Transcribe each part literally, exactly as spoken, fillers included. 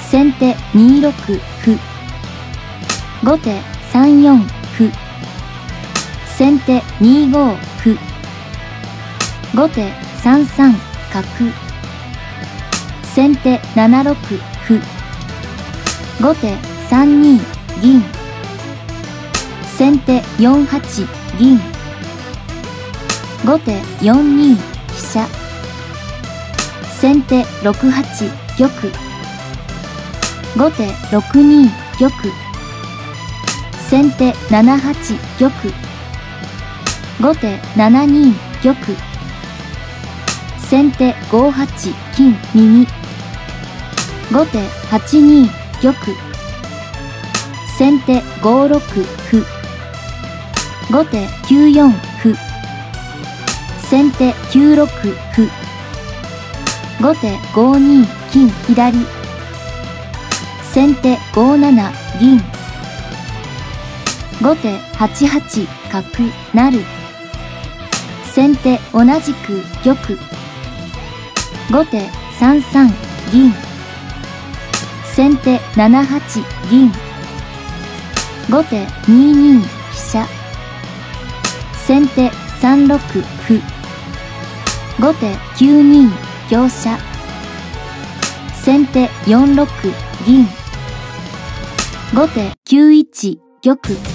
先手にろく歩。後手さんよん歩。先手にご歩。後手さんさん角。先手ななろく歩。後手さんに銀。先手よんはち銀。後手よんに飛車。先手ろくはち玉。後手ろくに玉。先手ななはち玉。後手ななに玉。先手ごはち金右。後手はちに玉。先手ごろく歩。後手きゅうよん歩。先手きゅうろく歩。後手ごに金左。先手ごなな銀。後手はちはち角成。先手同じく玉。後手さんさん銀。先手ななはち銀。後手にに飛車。先手さんろく歩。後手きゅうに香車。先手よんろく銀。後手きゅういち玉。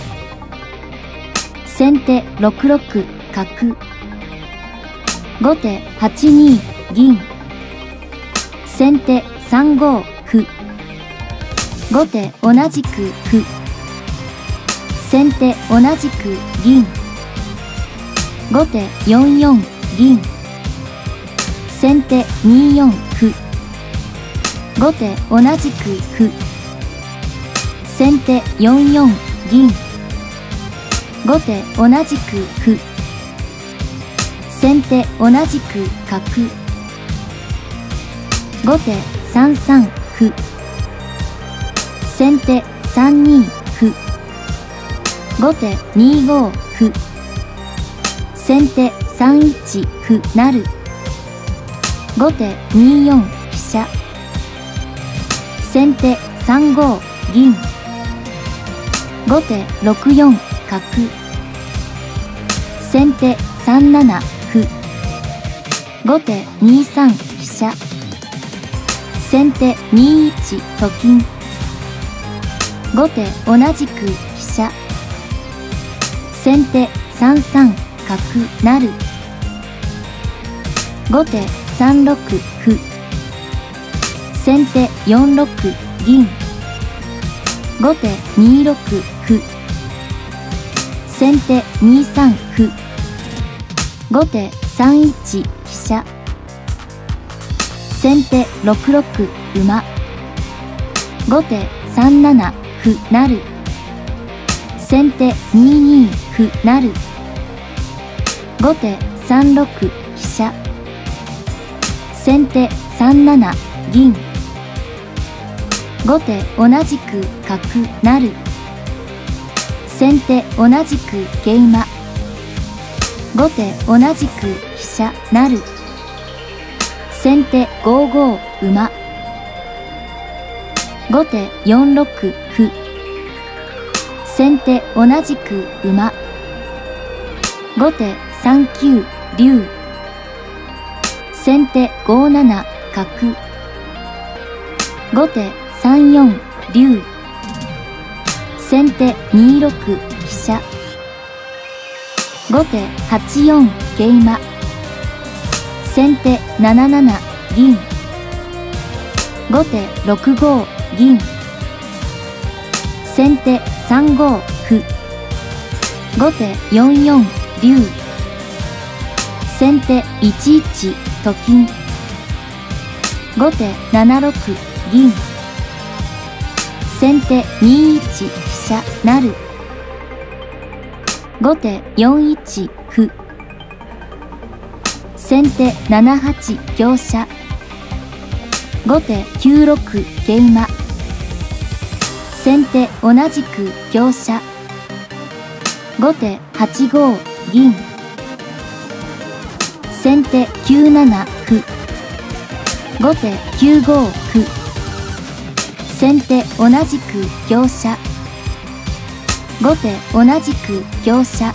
先手ろくろく角。後手はちに銀。先手さんご歩。後手同じく歩。先手同じく銀。後手よんよん銀。先手によん歩。後手同じく歩。先手よんよん銀。後手同じく歩。先手同じく角。後手さんさん歩。先手さんに歩。後手にご歩。先手さんいち歩成。後手によん飛車。先手さんご銀。後手ろくよん角。先手さんなな歩。後手にさん飛車。先手にいちと金。後手同じく飛車。先手さんさん角成。後手さんろく歩。先手よんろく銀。後手にろく歩。先手にさん歩。後手さんいち飛車。先手ろくろく馬。後手さんなな歩成。先手にに歩成。後手さんろく飛車。先手さんなな銀。後手同じく角成。先手同じく桂馬。後手同じく飛車成。先手ごご馬。後手よんろく歩。先手同じく馬。後手さんきゅう竜。先手ごなな角。後手さんよん竜。先手にろく飛車。後手はちよん桂馬。先手なななな銀。後手ろくご銀。先手さんご歩。後手よんよん竜。先手いちいちと金。後手ななろく銀。先手にいち飛車成。後手よんいち歩。先手ななはち香車。後手きゅうろく桂馬。先手同じく香車。後手はちご銀。先手きゅうなな歩。後手きゅうご歩。 先手同じく香車。後手同じく香車。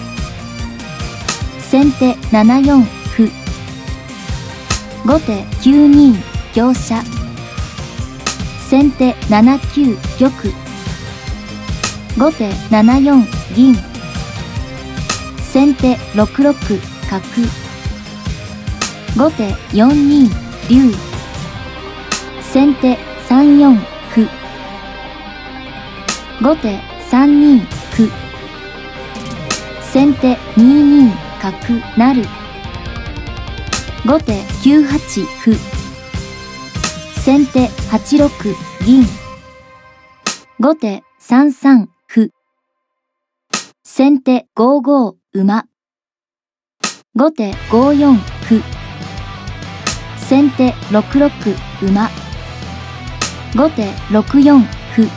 先手ななよん歩。後手きゅうに香車。先手ななきゅう玉。後手ななよん銀。先手ろくろく角。後手よんに竜。先手さんよん歩。後手さんに歩。先手にに角成。後手きゅうはち歩。先手はちろく銀。後手さんさん歩。先手ごご馬。後手ごよん歩。先手ろくろく馬。後手ろくよん歩。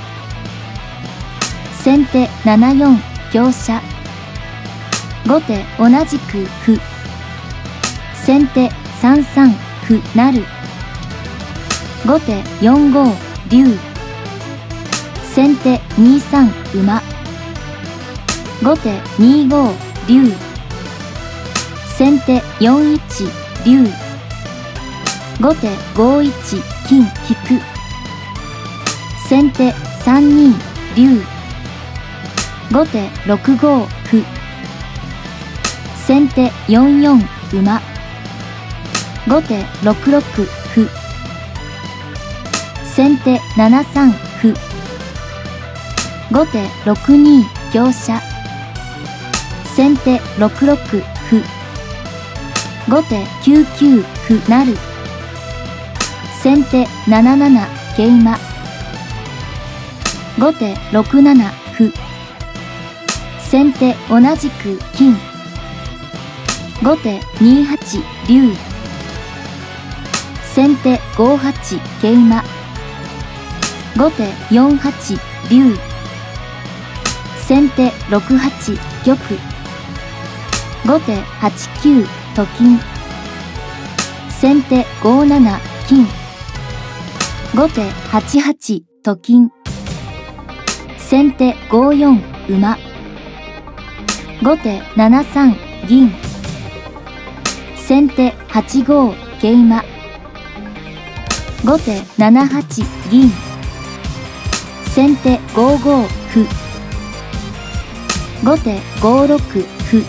先手ななよん香車。後手同じく歩。先手さんさん歩成。後手よんご竜。先手にさん馬。後手にご竜。先手よんいち竜。後手ごいち金引く。先手さんに竜。後手ろくご歩。先手よんよん馬。後手ろくろく歩。先手ななさん歩。後手ろくに香車。先手ろくろく歩。後手きゅうきゅう歩成。先手なななな桂馬。後手ろくなな歩。先手同じく金。後手にはち竜。先手ごはち桂馬。後手よんはち竜。先手ろくはち玉。後手はちきゅうと金。先手ごなな金。後手はちはちと金。先手ごよん馬。後手ななさん銀。先手はちご桂馬。後手ななはち銀。先手ごご歩。後手ごろく歩。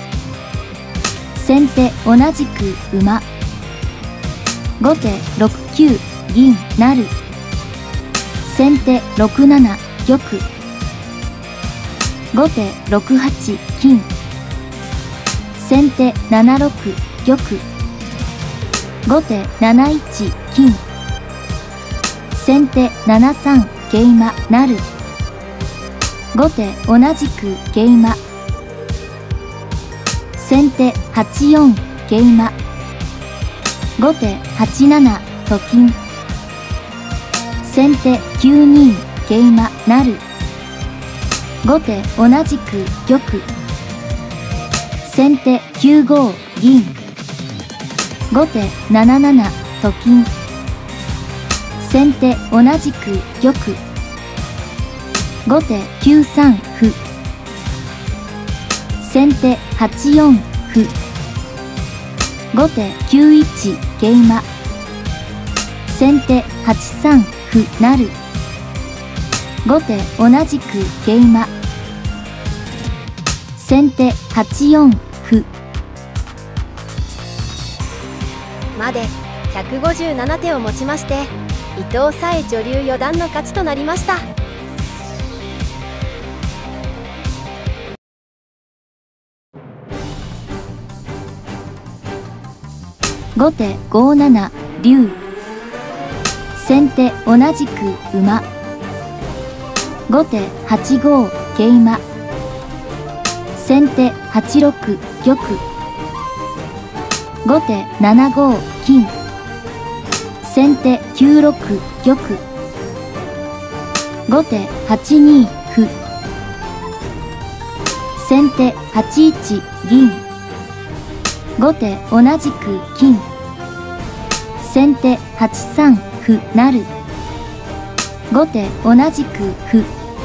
先手同じく馬。後手ろくきゅう銀成。先手ろくなな玉。後手ろくはち金。先手ななろく玉。後手なないち金。先手ななさん桂馬成。後手同じく桂馬。先手はちよん桂馬。後手はちななと金。先手きゅうに桂馬成。後手同じく玉。先手きゅうご銀。後手ななななと金。先手同じく玉。後手きゅうさん歩。先手はちよん歩。後手きゅういち桂馬。先手はちさん歩成。後手同じく桂馬。先手はちよん歩。 までひゃくごじゅうなな手をもちまして、伊藤沙恵女流四段の勝ちとなりました。 後手ごなな竜。先手同じく馬。後手はちご桂馬。先手はちろく玉。後手ななご金。先手きゅうろく玉。後手はちに歩。先手はちいち銀。後手同じく金。先手はちさん歩成。 後手同じく歩。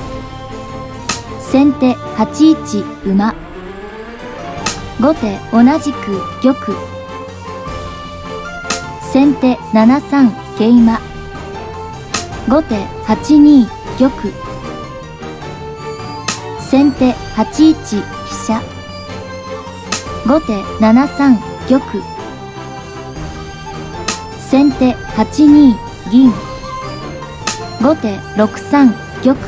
先手はちいち馬。後手同じく玉。先手ななさん桂馬。後手はちに玉。先手はちいち飛車。後手ななさん玉。先手はちに銀。後手ろくさん玉。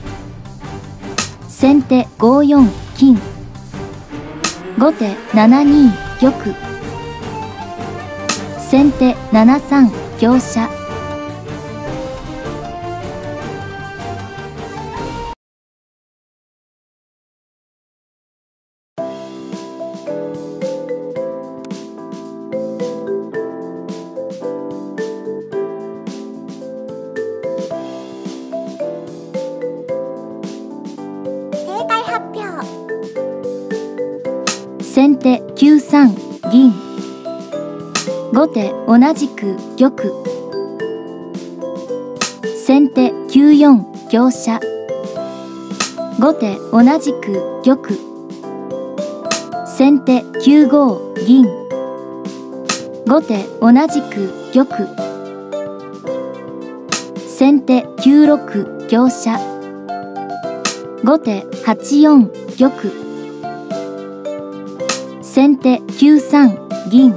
先手ごよん金。後手ななに玉。先手ななさん香車。 正解発表。 先手きゅうさん銀。後手同じく玉。先手きゅうよん香車。後手同じく玉。先手きゅうご銀。後手同じく玉。先手きゅうろく香車。後手はちよん玉。先手きゅうさん銀。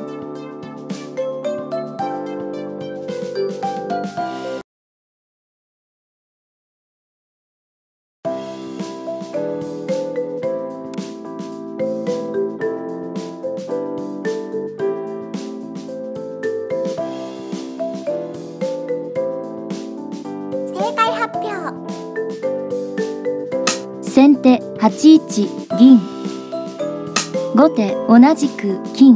正解発表。 先手はちいち銀。後手同じく金。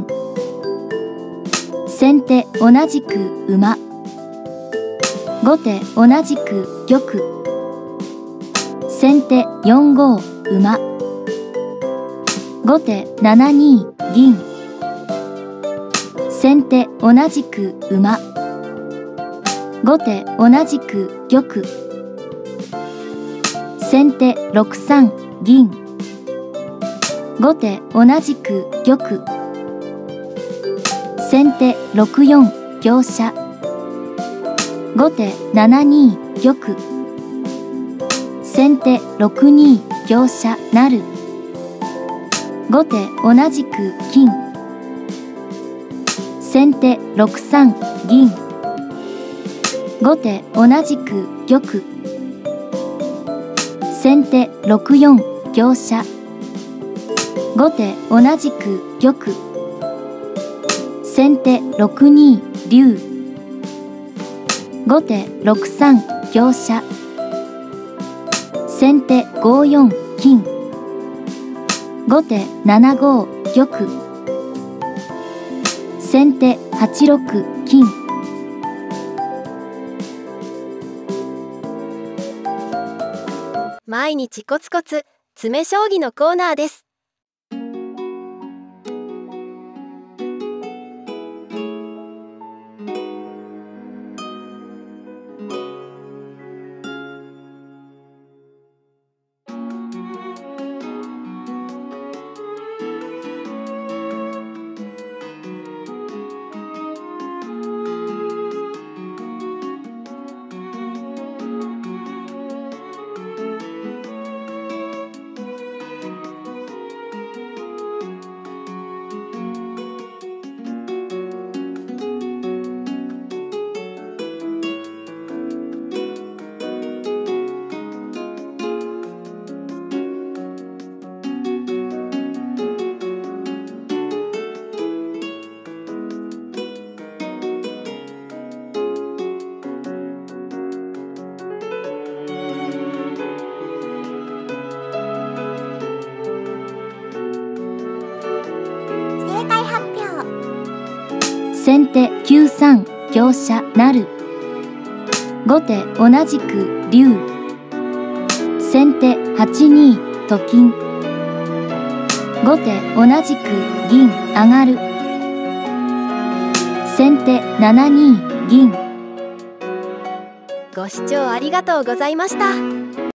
先手同じく馬。後手同じく玉。先手よんご馬。後手ななに銀。先手同じく馬。後手同じく玉。先手ろくさん銀。後手同じく玉。先手ろくよん香車。後手ななに玉。先手ろくに香車成。後手同じく金。先手ろくさん銀。後手同じく玉。先手ろくよん香車。後手同じく玉。先手ろくに竜。後手ろくさん香車。先手ごよん金。後手ななご玉。先手はちろく金。 毎日コツコツ詰将棋のコーナーです。 先手きゅうさん香車成。後手同じく竜。先手はちにと金。後手同じく銀上がる。先手ななに銀。 ご視聴ありがとうございました。